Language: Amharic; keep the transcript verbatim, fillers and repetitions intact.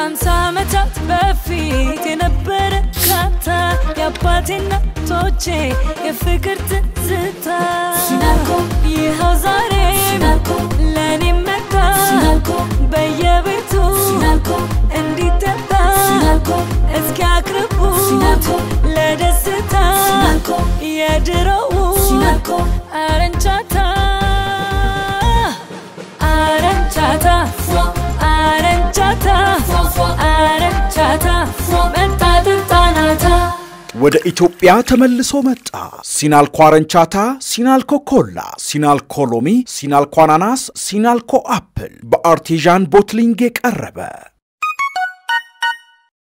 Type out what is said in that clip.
ከአምሳ ዓመታት በፊት የነበረ ካታ የአባቴና ቶቼ የፍቅር ትዝታ ሲናልኮ ይኸው ዛሬ ሲናልኮ ለኔ መጣ ሲናልኮ በየቤቱ ሲናልኮ እንዲጠጣ ሲናልኮ እስኪ አቅርቡ ሲናልኮ ለደስታ ሲናልኮ የድሮው ሲናልኮ አረንቻታ አረንቻታ አረንቻታ አረንቻታ መጣ ጥጣናታ ወደ ኢትዮጵያ ተመልሶ መጣ ሲናልኮ አረንቻታ ሲናልኮ ኮላ ሲናልኮ ሎሚ ሲናልኮ አናናስ ሲናልኮ አፕል በአርቲዛን ቦትሊንግ የቀረበ